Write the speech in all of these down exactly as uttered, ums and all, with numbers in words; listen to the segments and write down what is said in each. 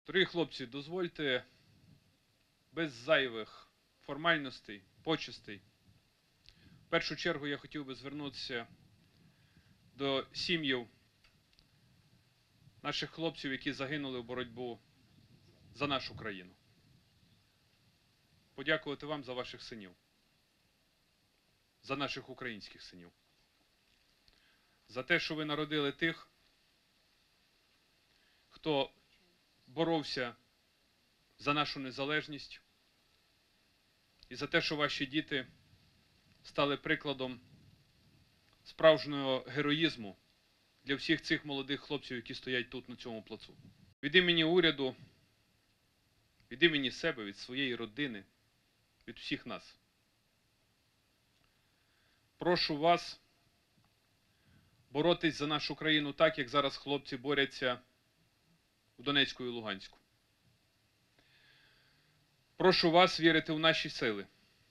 Дорогі хлопці, дозвольте без зайвих формальностей, почестей. В першу чергу я хотів би звернутися до сім'їв наших хлопців, які загинули в боротьбу за нашу країну. Подякувати вам за ваших синів, за наших українських синів, за те, що ви народили тих, хто боровся за нашу незалежність, і за те, що ваші діти стали прикладом справжнього героїзму для всіх цих молодих хлопців, які стоять тут, на цьому плацу. Від імені уряду, від імені себе, від своєї родини, від всіх нас. Прошу вас боротись за нашу країну так, як зараз хлопці борються у Донецьку і Луганську. Прошу вас вірити в наші сили.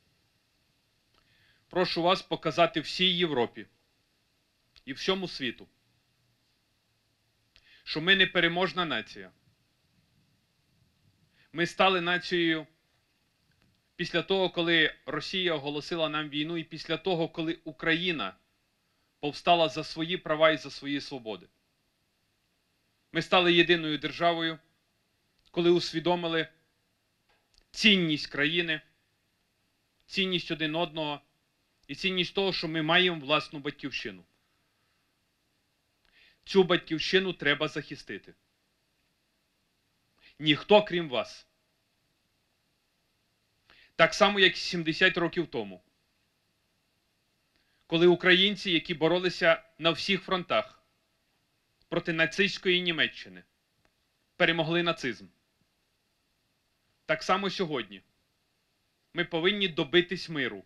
Прошу вас показати всій Європі і всьому світу, що ми непереможна нація. Ми стали нацією після того, коли Росія оголосила нам війну, і після того, коли Україна повстала за свої права і за свої свободи. Ми стали єдиною державою, коли усвідомили цінність країни, цінність один одного і цінність того, що ми маємо власну батьківщину. Цю батьківщину треба захистити. Ніхто, крім вас. Так само, як і сімдесят років тому, коли українці, які боролися на всіх фронтах проти нацистської Німеччини, перемогли нацизм. Так само сьогодні ми повинні добитись миру.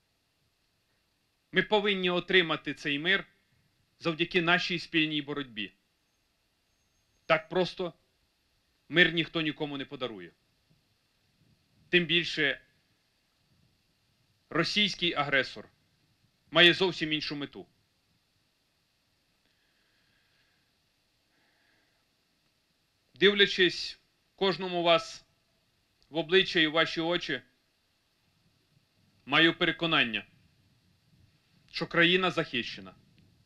Ми повинні отримати цей мир завдяки нашій спільній боротьбі. Так просто мир ніхто нікому не подарує. Тим більше російський агресор має зовсім іншу мету. Дивлячись кожному вас в обличчя і в ваші очі, маю переконання, що країна захищена.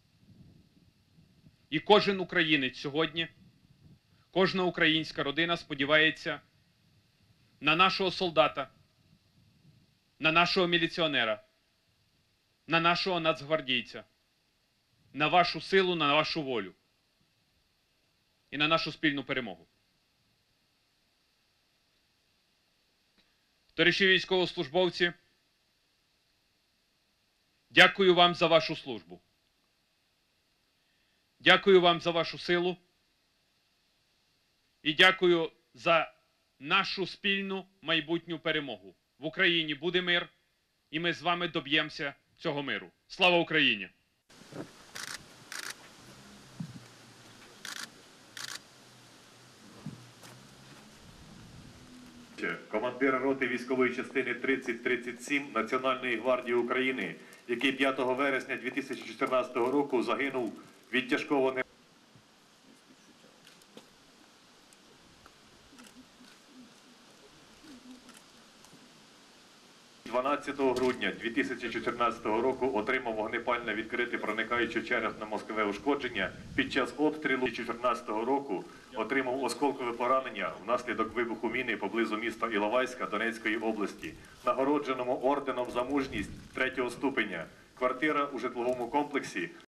І кожен українець сьогодні, кожна українська родина сподівається на нашого солдата, на нашого міліціонера, на нашого нацгвардійця, на вашу силу, на вашу волю і на нашу спільну перемогу. Товариші військовослужбовці, дякую вам за вашу службу. Дякую вам за вашу силу. І дякую за нашу спільну майбутню перемогу. В Україні буде мир, і ми з вами доб'ємося цього миру. Слава Україні! Командир роти військової частини тридцять тридцять сім Національної гвардії України, який п'ятого вересня дві тисячі чотирнадцятого року загинув від тяжкого не... дванадцятого грудня дві тисячі чотирнадцятого року отримав вогнепальне відкрите проникаюче черепно-мозкове ушкодження. Під час обстрілу дві тисячі чотирнадцятого року отримав осколкове поранення внаслідок вибуху міни поблизу міста Іловайська Донецької області. Нагородженому орденом за мужність третього ступеня. Квартира у житловому комплексі